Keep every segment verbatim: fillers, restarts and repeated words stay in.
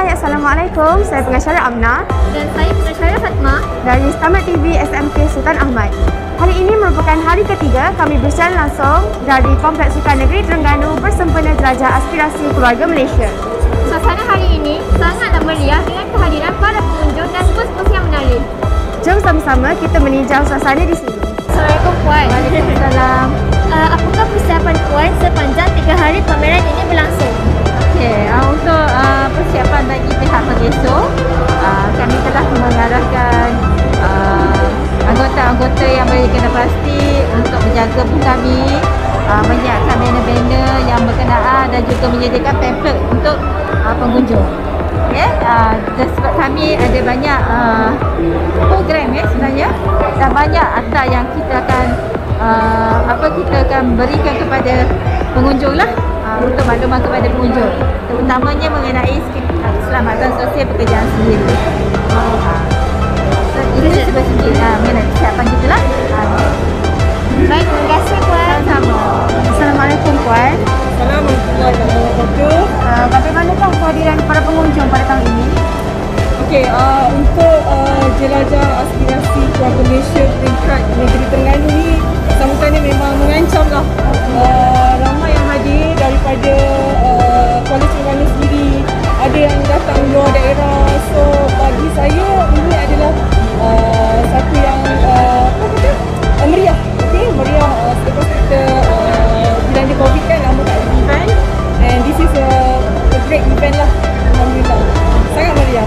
Hai, Assalamualaikum. Saya pengacara Amna. Dan saya pengacara Fatma dari Selamat T V S M K Sultan Ahmad. Hari ini merupakan hari ketiga kami bersiaran langsung dari Kompleks Sukan Negeri Terengganu bersempena Jelajah Aspirasi Keluarga Malaysia. Suasana hari ini sangatlah meriah dengan kehadiran para pengunjung dan bos-bos yang menarik. Jom sama-sama kita meninjau suasana di sini. Assalamualaikum Puan. Waalaikumsalam. Uh, apakah persiapan Puan sepanjang tiga hari pameran ini berlangsung? Okey, uh, untuk uh, persiapan bagi pihak pengesok, uh, kami telah mengarahkan uh, anggota-anggota yang berkena pasti untuk menjaga booth kami, uh, menyiapkan banner-banner yang berkenaan dan juga menyediakan pamphlet untuk uh, pengunjung. Okay, uh, sebab kami ada banyak uh, program ya sebenarnya dan banyak akta yang kita akan uh, apa kita akan berikan kepada pengunjung lah. Uh, untuk maklumat kepada pengunjung, terutamanya mengenai keselamatan sosial pekerjaan sendiri. Uh, so, itu sebesar uh, mengenai kesiapan kita lah. Uh. Baik, terima kasih Puan. Sama-sama. Assalamualaikum Puan. Assalamualaikum warahmatullahi wabarakatuh. Uh, bagaimanakah kehadiran para pengunjung pada tahun ini? Okey, uh, untuk uh, jelajah aspirasi keluarga Malaysia peringkat negeri Terengganu ni sambutannya memang mengancam lah. Uh, ramai yang hadir daripada uh, Kuala Terengganu sendiri, ada yang datang luar daerah. So bagi saya ini adalah uh, satu yang uh, apa kata uh, meriah. Okey, meriah uh, selepas kita uh, dilanda Covid kan lama tak ada event, and this is a, a great event lah. Alhamdulillah, sangat meriah.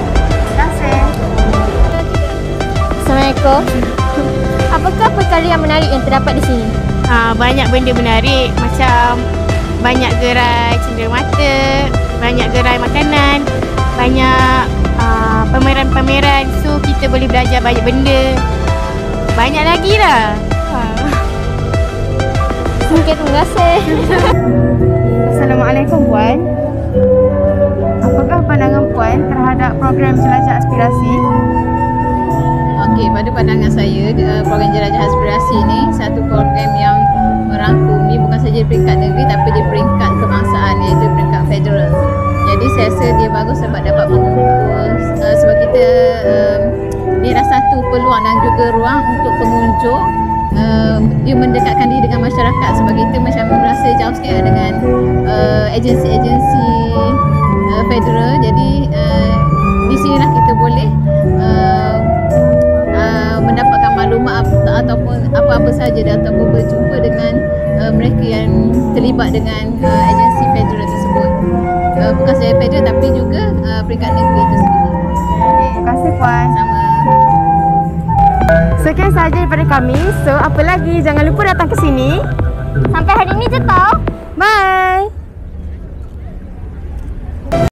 Assalamualaikum. Apakah perkara yang menarik yang terdapat di sini? Uh, banyak benda menarik macam banyak gerai cenderamata, banyak gerai makanan, banyak uh, pameran-pameran, so kita boleh belajar banyak benda. Banyak lagi lah. Uh. Okey, terima kasih. Assalamualaikum Puan. Apakah pandangan Puan terhadap program Jelajah Aspirasi? Okey, pada pandangan saya, program Jelajah Aspirasi ini satu program yang merangkumi bukan saja di peringkat negeri tapi di peringkat kebangsaan, iaitu peringkat federal. Jadi saya rasa dia bagus sebab dapat mengumpul uh, sebab kita uh, dia adalah satu peluang dan juga ruang untuk pengunjung uh, dia mendekatkan diri dengan masyarakat sebab kita macam merasa jauh sikit dengan uh, agensi-agensi uh, federal. Jadi uh, di sinilah kita boleh uh, uh, mendapatkan maklumat ataupun apa-apa saja dan ataupun berjumpa dengan uh, mereka yang terlibat dengan uh, agensi federal tersebut. Uh, bukan sahaja federal tapi juga uh, peringkat negeri itu sendiri. Terima kasih Puan. Sama. Sekian sahaja daripada kami. So apa lagi, jangan lupa datang ke sini. Sampai hari ini je tau. Bye.